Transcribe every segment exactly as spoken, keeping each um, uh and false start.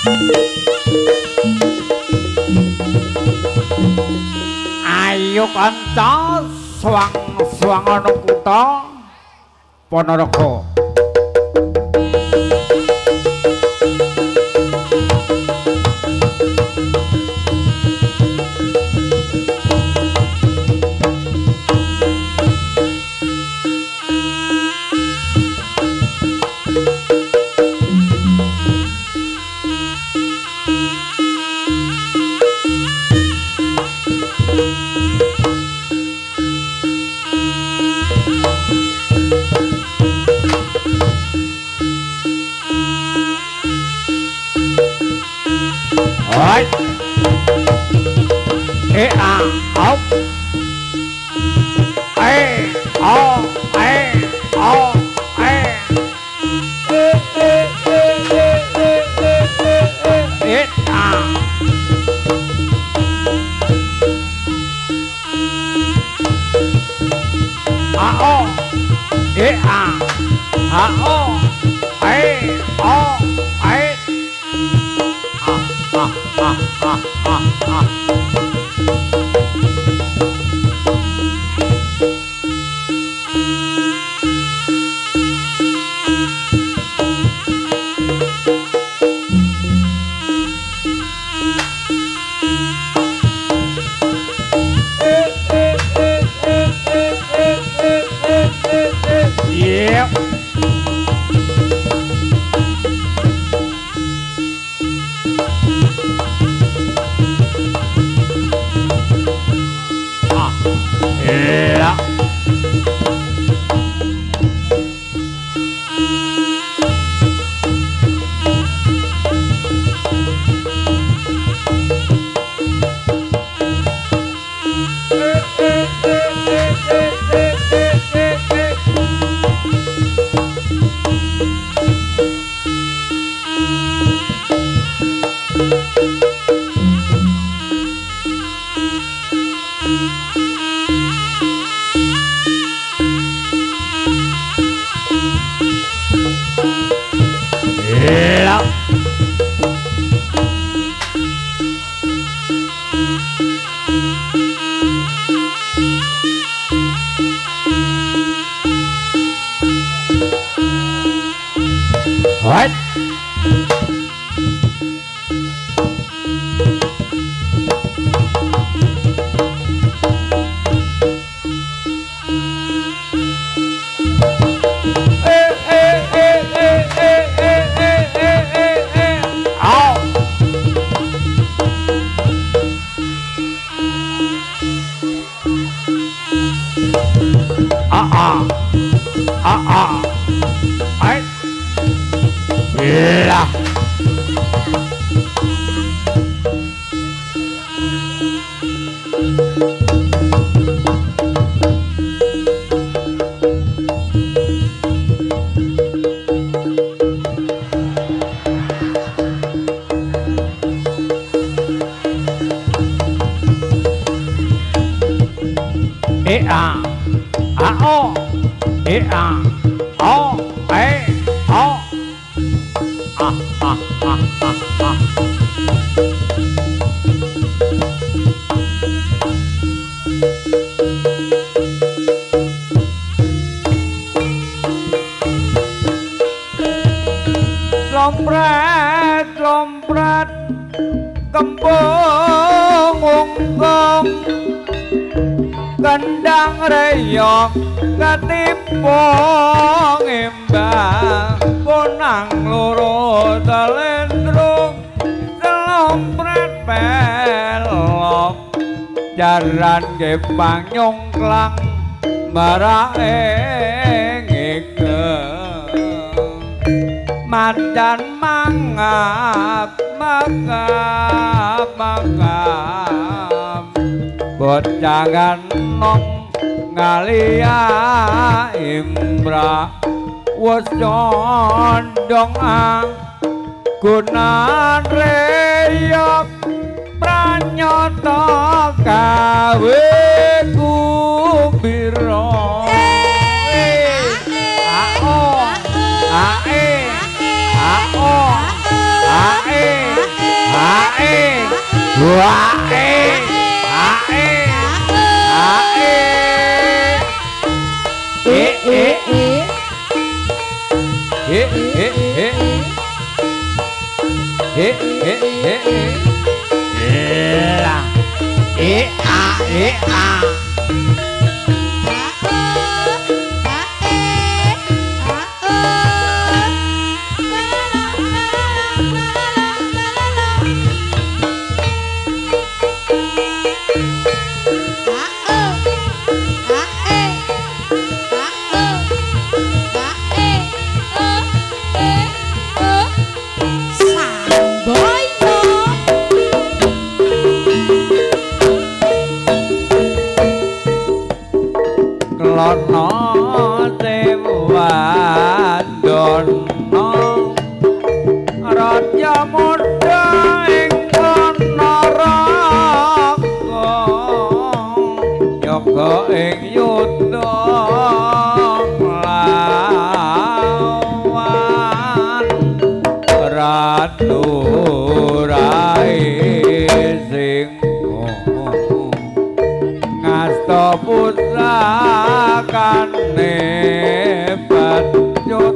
Ayo kanca swang-swang ana kutha Ponorogo. Ê à ốc ê o ê o ê ê ê ê ê ê ê à a o ê à a o ê o ê a a a a a a Yeah. Ah. Yeah. Yeah. What? Ah ah ah ay lah eh ah ah oh eh ah oh eh oh ah ah ah ah ah lompret lompret kembung ungkong kendang reyok ketipung imbang punang loro telendrung selompret pelok jaran gepang nyongklang marake ngikeng macan mangap mangap mangap bocah ganong ngalia imra wis condong gunan reyok pranyata gawe kubira ae ae ae Ae ae ae e e e e e e e e e la e a e a Lono Dewa Dono Raja Muda ing Naraka Yoga ing Yudha lawan Ratu Rai Ngasta pusakane Badut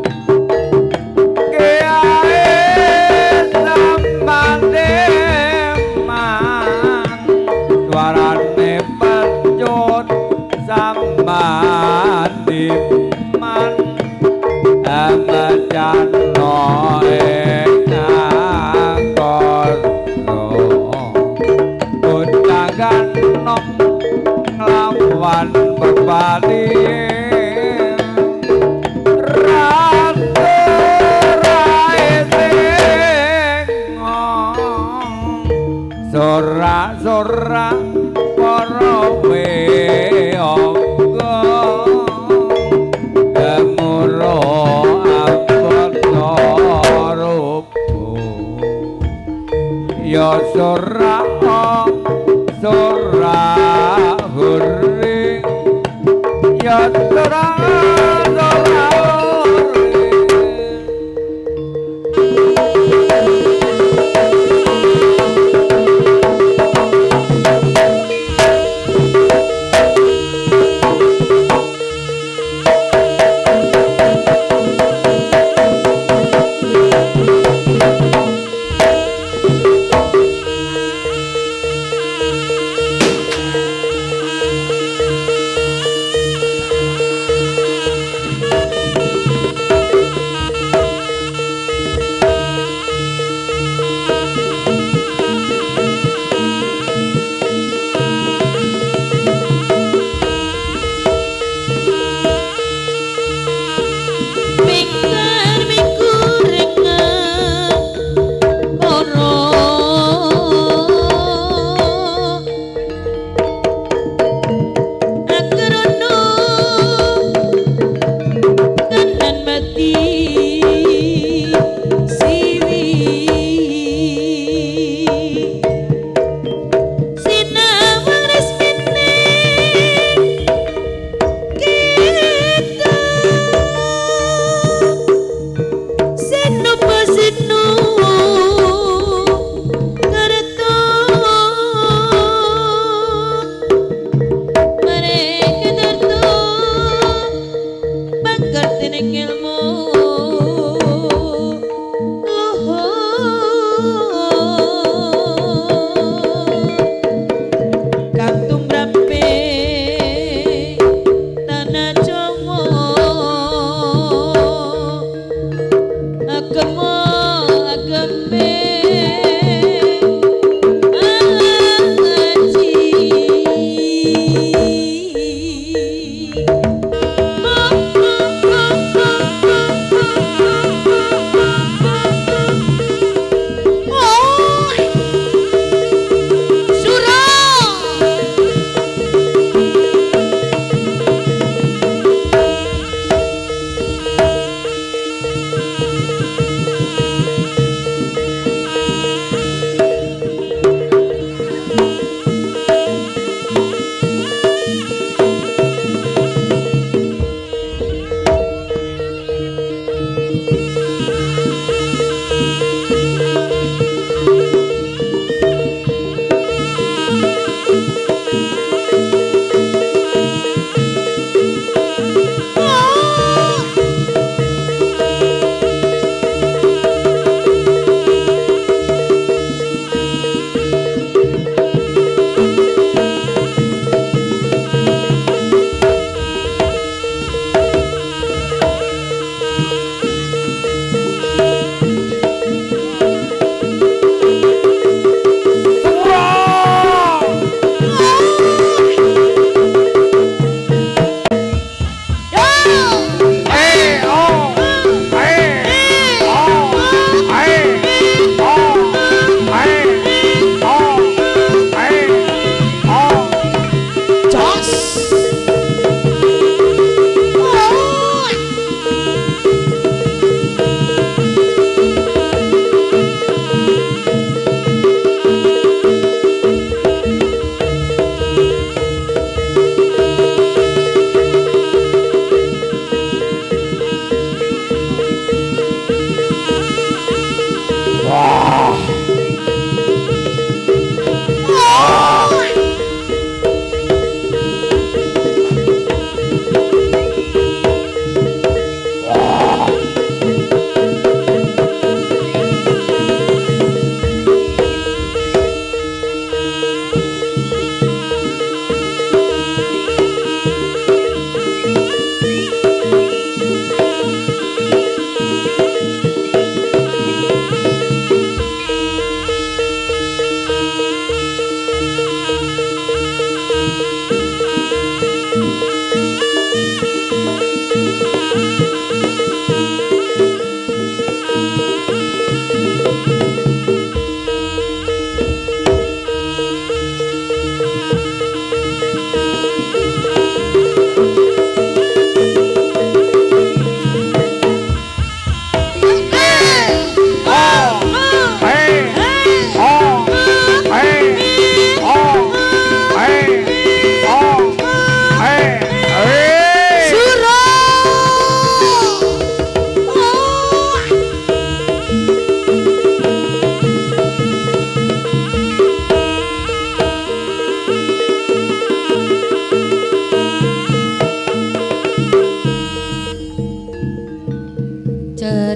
Kiai sambane man Suarane Badut sambane man Amajano ing koso Undangan nom lawan berbali Ratu Raising Sorak-sorak para weangga Demuro abata rupa Ya sorak sorak huring ya sorak sorak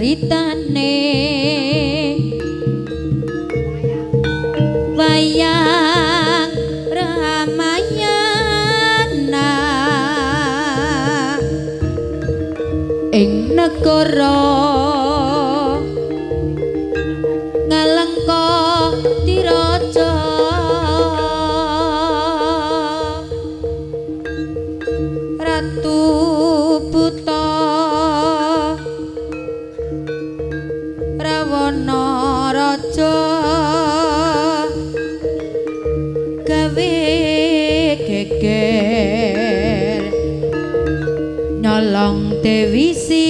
caritane wayang Ramayana ing negara Ngalengka Diraja Ratu Buta Rawana Raja gawe geger nyolong Dewi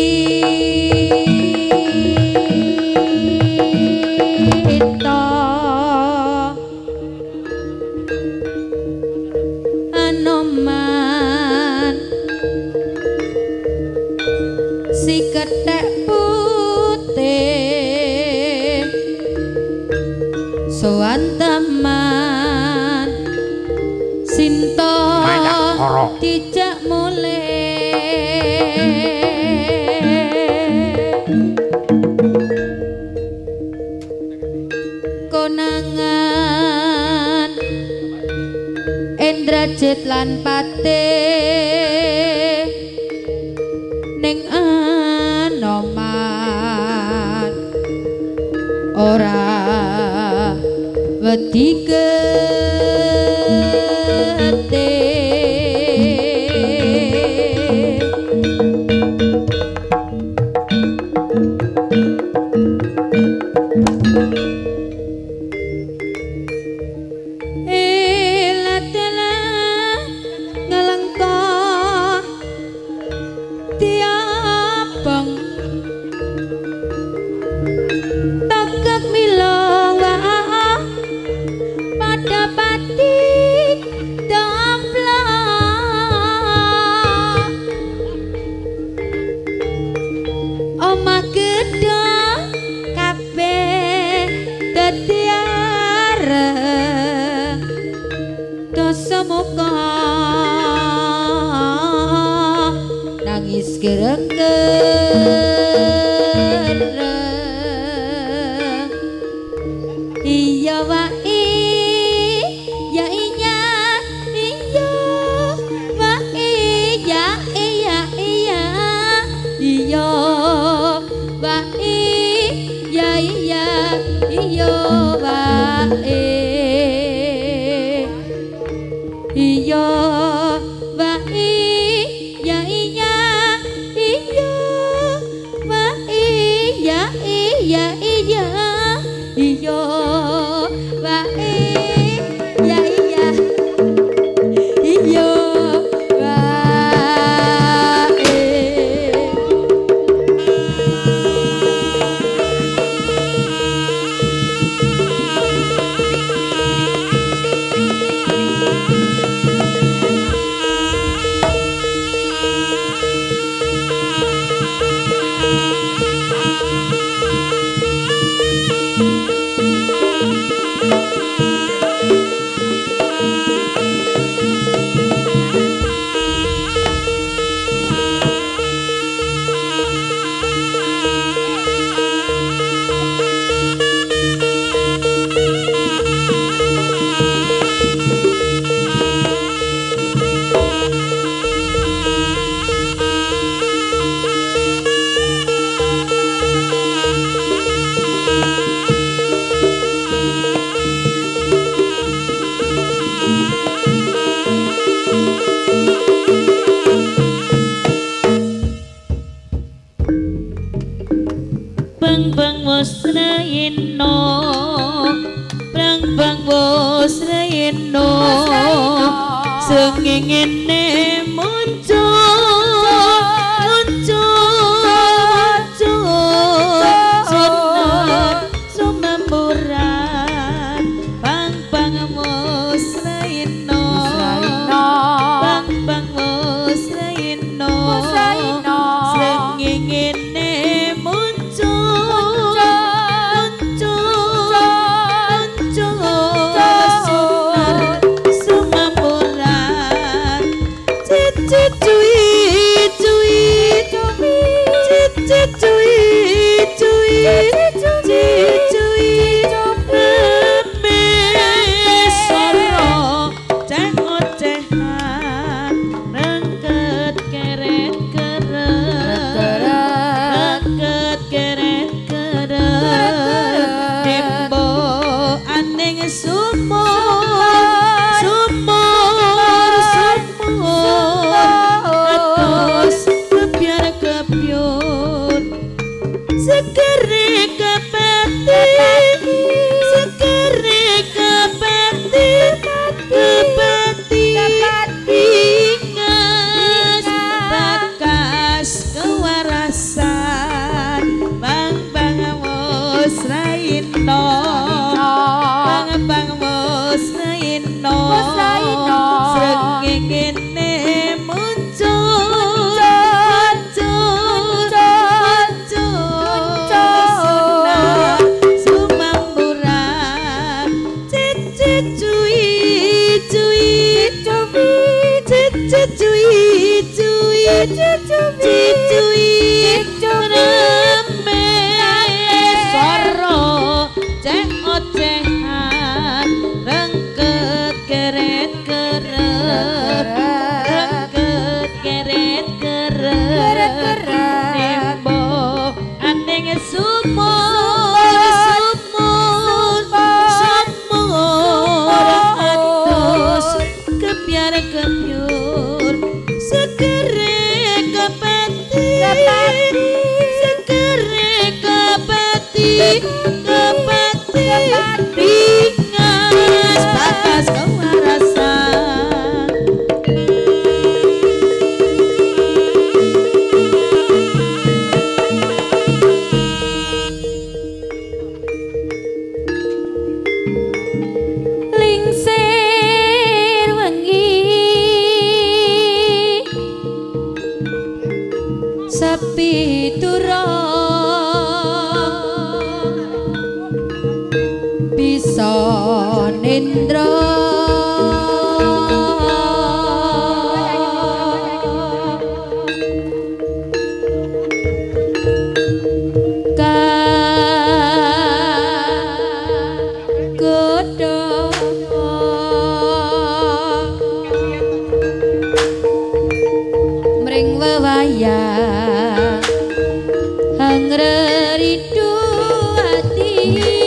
Sita Anoman si kethek putih sowan taman Sinta dijak mulih konangan Indrajit lan Patih ning Anoman ora wedi nangis gereng-gereng iya wae ya iya iya wae ya iya iya iya wae ya iya iya wae iya wae ya iya iya wae ya iya iya iya wae ya iya iya sengengene muncul muncul muncul sinar sumamburan pang pang musraino pang pang musraino sengengene muncul muncul muncul sinar sumamburan kepati ringas bakas kewarasan lingsir wengi sepi bisa nindra kagodha mring wewayah hangreridu ati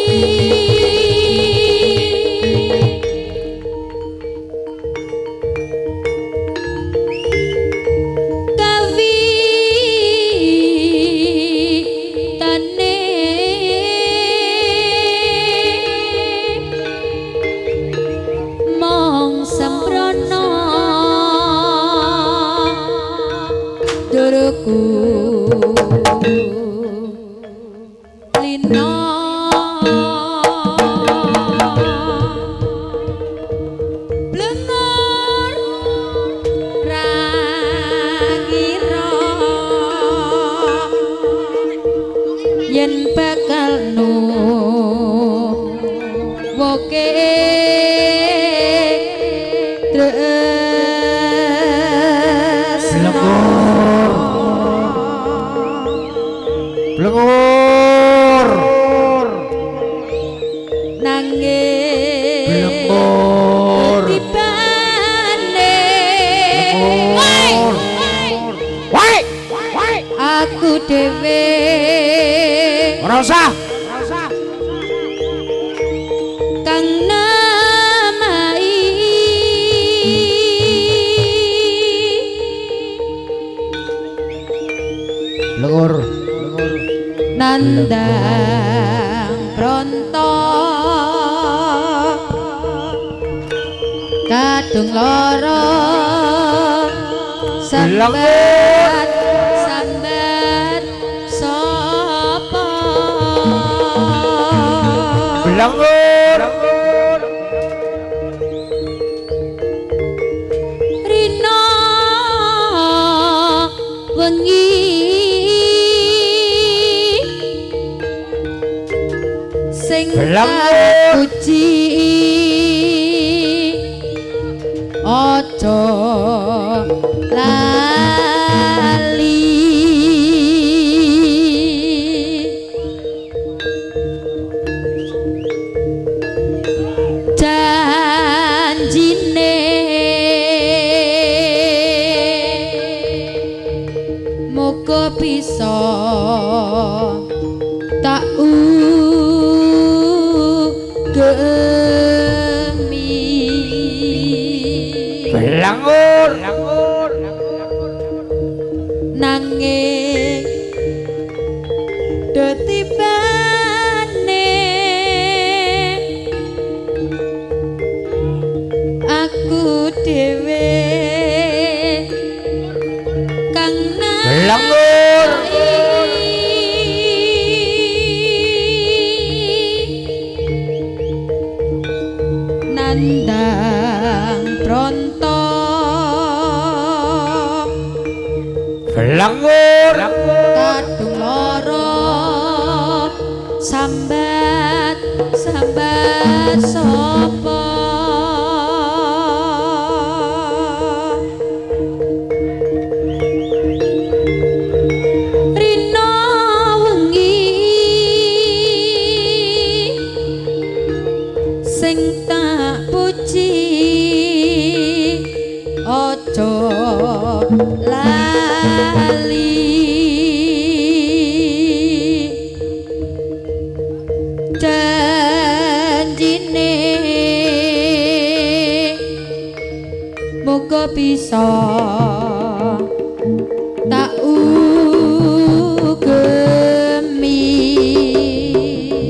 duruku lino blengor rangira yen bakal nu woke Blengur nangis Blengur tibane Wai Wai aku dhewe ora usah kang namai Blengur nandang pronto kadung loro sambat sambat sapa Blengur rina wengi sing puji aja lali janjine muga bisa tak gemi Blengur nanging detibane aku dhewe kang Blengur nandang pronto Blengur kadung loro sambat sambat sapa rina wengi sing tak puji aja lali janjine muga bisa tak ugemi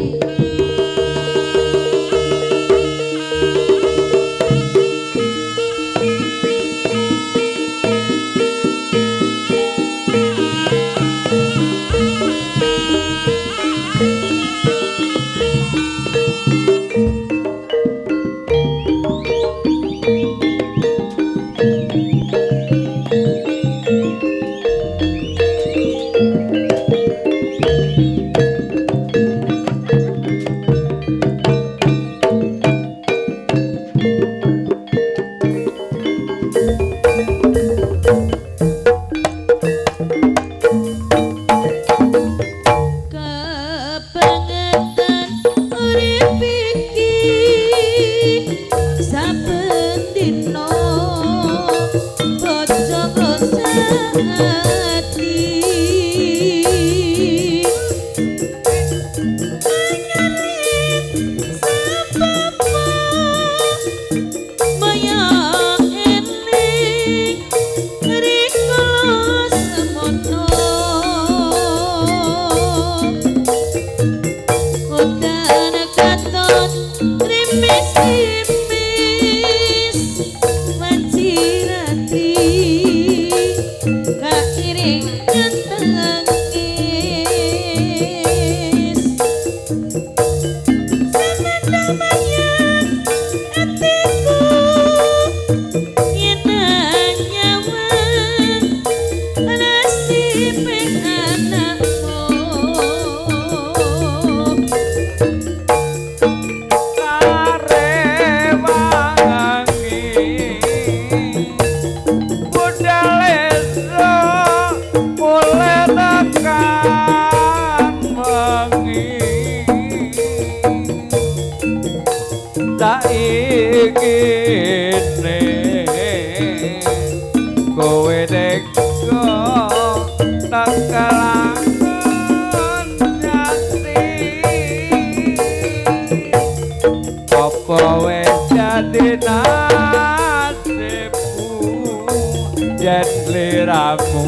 sliramu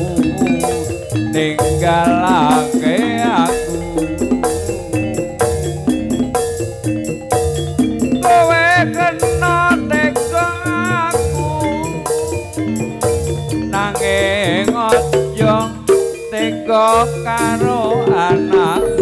ninggalake aku. Kowe kena tega aku nanging aja tega karo anakku.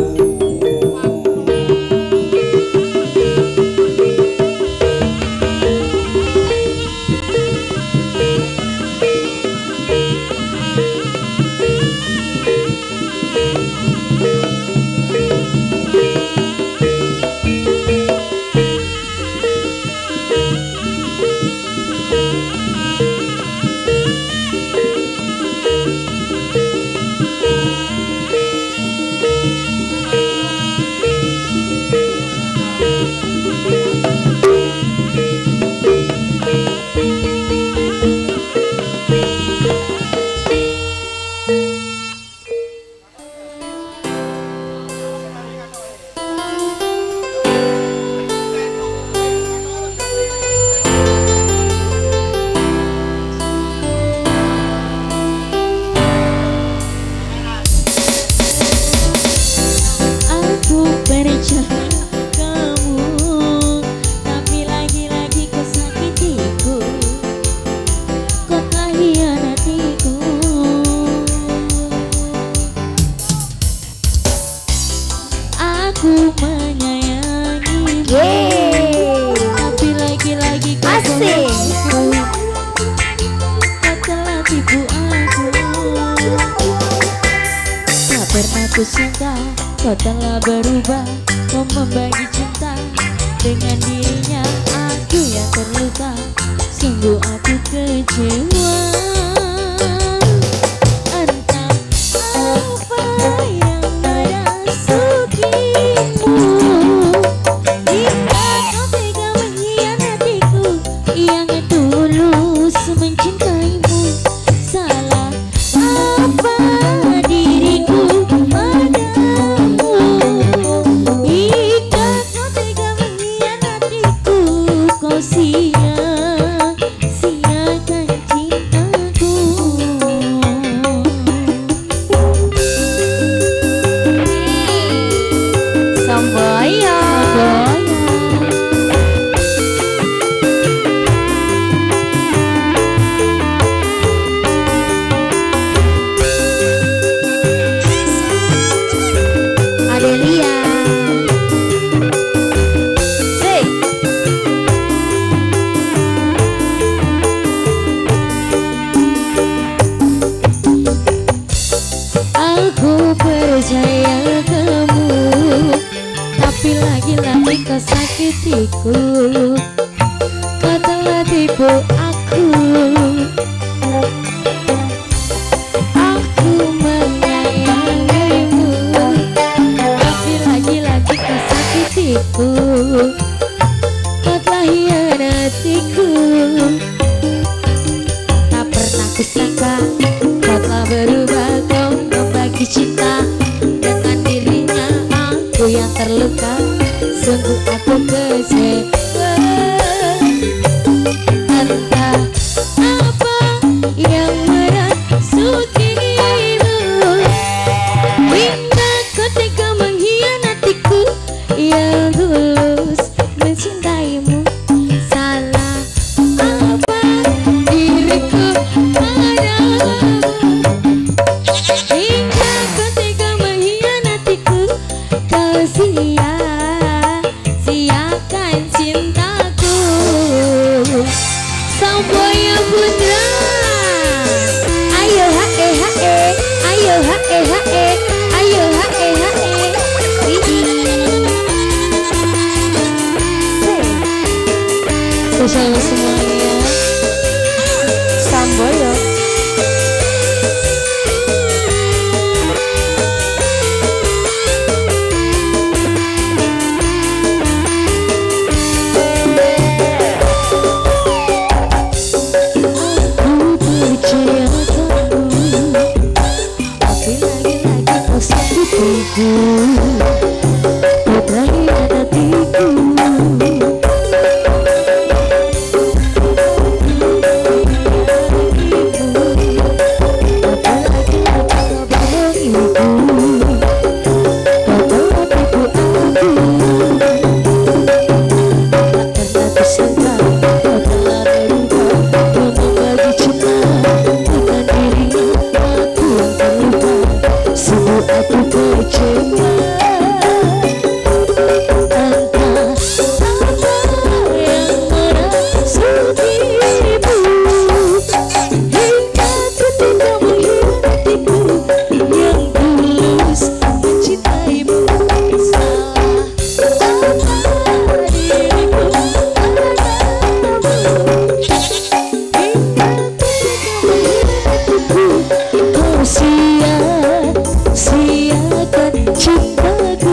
Aku menyayangimu, tapi lagi-lagi kau bohongku. Kau telah tipu aku. Tak pernah kusangka kau telah berubah. Kau membagi cinta dengan dirinya. Aku yang terluka, sungguh aku kecewa. Entah apa yang merasukimu, hingga kau tega mengkhianatiku yang tulus mencintaimu. Salah apa diriku padamu, hingga kau tega mengkhianatiku. Kau sia-siakan cintaku. Samboyo, Adelia. Hey. Aku percaya kamu, tapi lagi-lagi kau sakitiku. Kau telah tipu aku. Aku menyayangimu, tapi lagi-lagi kau sakitiku. Kau telah hianatiku. Tak pernah kusangka kau telah berubah. Kau membagi cinta dengan dirinya. Aku yang terluka, sungguh aku kecewa. Entah apa yang merasukimu, hingga kau tega mengkhianatiku yang tulus mencintaimu. Salah apa diriku padamu, hingga kau tega mengkhianatiku. Kau sia-siakan cintaku. Samboyo Putra, ayo hae hae, ayo hae hae, ayo hae hae. Spesial semuanya, Samboyo. Aku percaya kamu, tapi lagi-lagi kau sakitiku. Kau telah hianatiku. sungguh aku kecewa. Entah apa yang merasukimu, hingga ku tidak menghianatiku yang tulus mencintaimu. Salah apa diriku padamu, hingga ku tidak menghianatiku. Kau sia-siakan cintaku.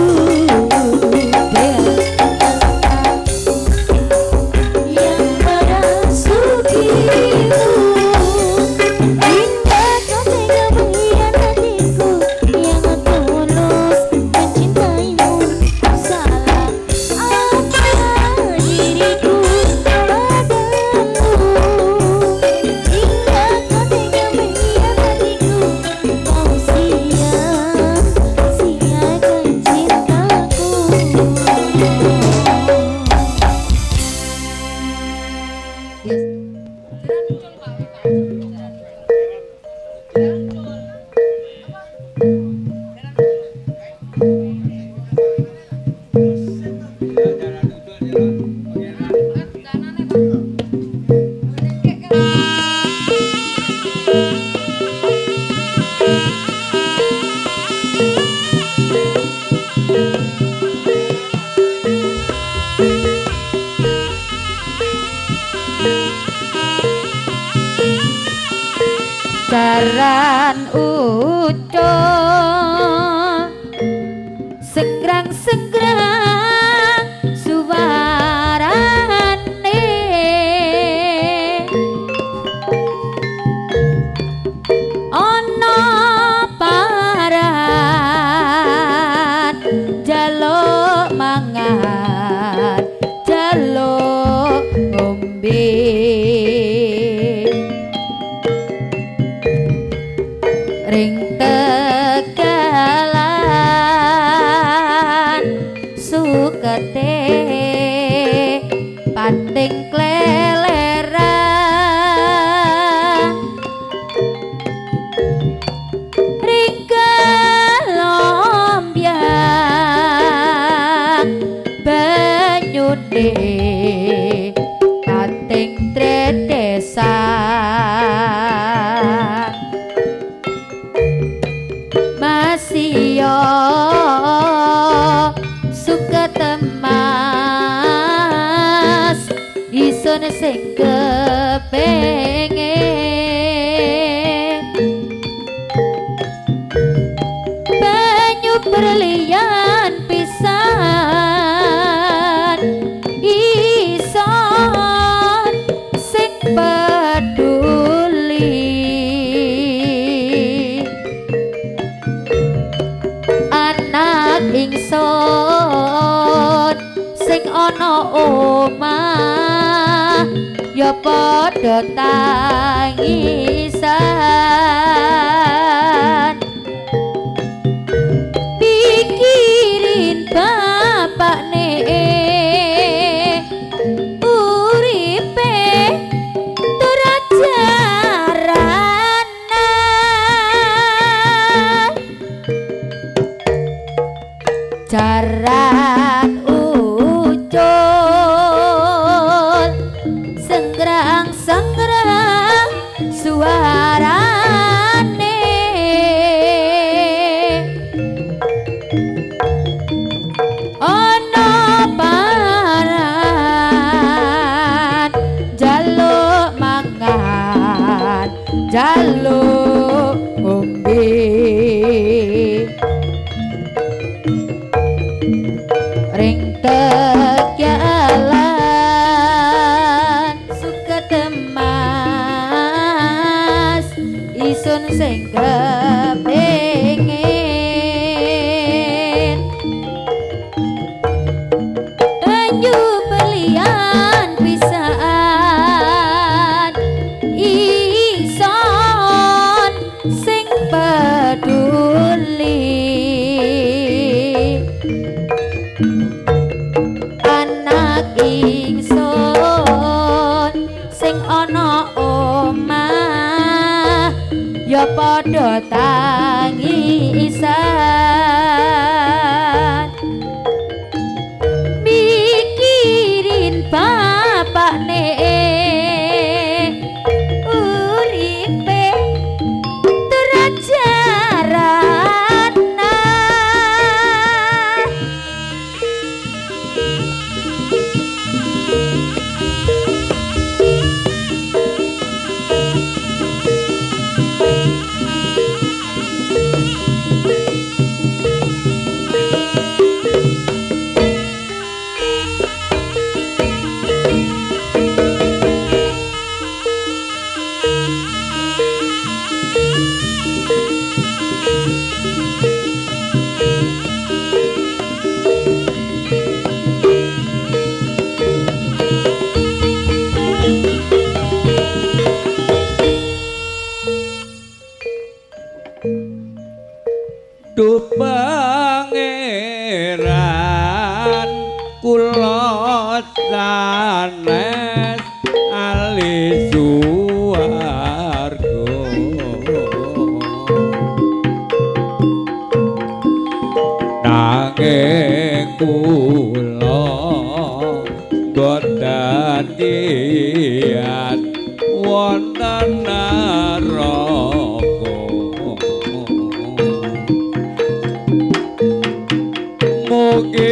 Yang merasukimu, hingga kau tega mengkhianatiku yang tulus mencintaimu. Salah apa diriku padamu, hingga kau tega mengkhianatiku. Kau sia-siakan cintaku. Jaran ucul senggrang-senggrang suarane, ono paran jaluk mangan jaluk ngombe. Ring tegalan sukete pating kleleran, ring kelombyang banyune pating tretesan. Masio suka temas isun sing kepengin banyu berlian pisan ison sing peduli. Anak ingsun sing ana omah ya padha tangisan, pikirin bapakne uripe turajaranan. Jaran ucul senggrang-senggrang suarane, ono paran jaluk mangan jaluk ngombe. Ring tegalan suka temas isun sing kepengin banyu berlian pisan ison sing peduli. Anak ingsun sing ana omah ya padha tangisan. Duh pangeran kula sanes ali suwarga nanging kula boten diat wonten neraka mugi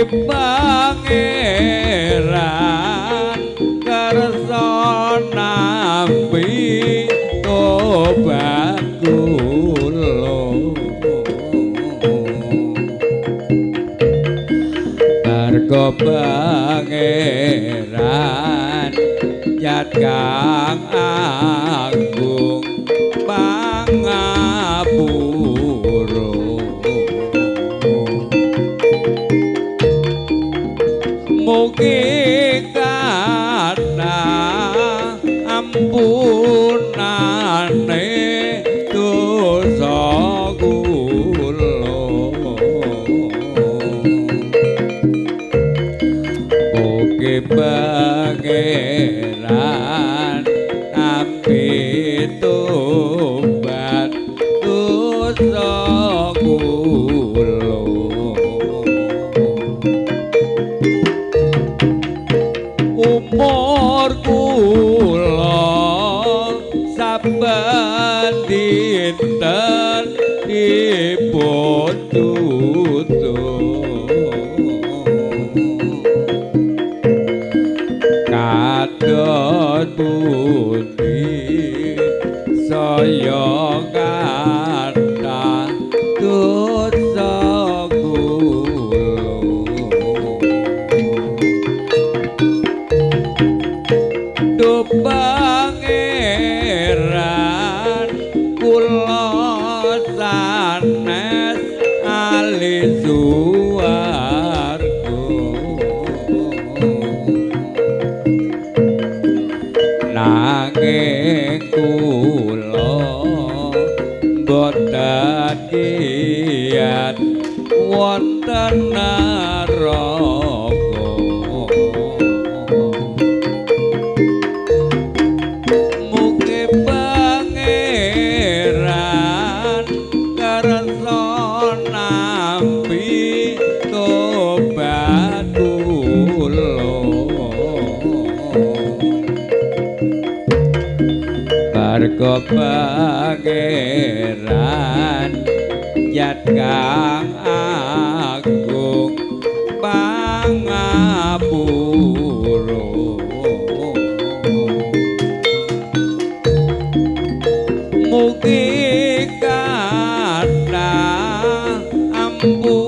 pangeran kersa nampi tobat kula Marga pangeran Yat kang agung pangapura mugi kana ampunane dosa kula mugi pangeran ampi tobat dosa kula umur kula saben dinten dipun kados pundi saya kathah dosa kula Duh pangeran kula sanes ali suwarga nanging kula boten kiat wonten neraka mugi pangeran kersa nampi tobat kula Marga pangeran Yat kang agung pangapura mugi kana ampun